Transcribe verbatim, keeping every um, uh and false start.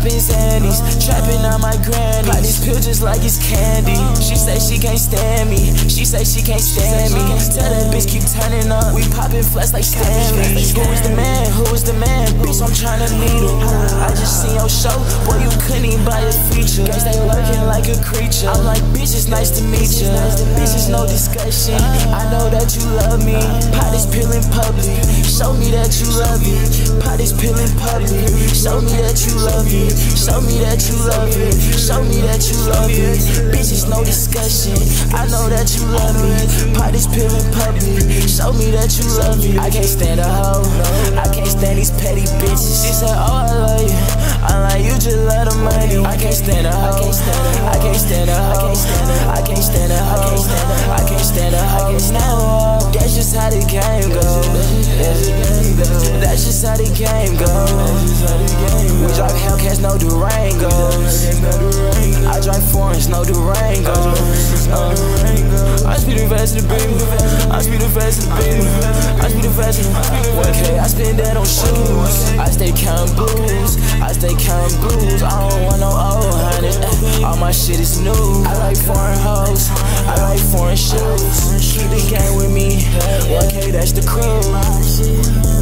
poppin' Xannies, trapping on my granny. Pop this pill just like it's candy. She say she can't stand me, she say she can't stand me. Tell that bitch keep turning up, we poppin' flex like Stanley. Who is the man, who is the man, bitch I'm tryna lead him. I just seen your show, boy you couldn't even buy a feature. Guys they lurking like a creature. I'm like bitch it's nice to meet ya, bitch it's no discussion. I know that you love me, pop this pill in public, show me that you love me. Pop this pill in public, show me that you love me. Show me that you love me, show me that you love me. Bitch it's no discussion, I know that you love me. Pop this pill in public, show me that you love me. I can't stand a hoe, I can't stand these petty bitches. She said oh I love you, I'm like you just love the money. I can't stand a hoe, I can't stand a hoe, I can't stand a hoe, I can't stand a hoe. No, that's just how the game goes. That's just how the game goes. We drive Hellcats, no Durangos. I drive foreigns, no Durangos. uh, I speed the fast in the beam, I speed the fast in the beam, I speed the fast in the one K, I spend that on shoes. I stay counting blues, I stay counting blues. I don't want no old hundred, all my shit is new. I like foreign hoes, I like foreign shoes. Keep the game with me, one K that's the crew.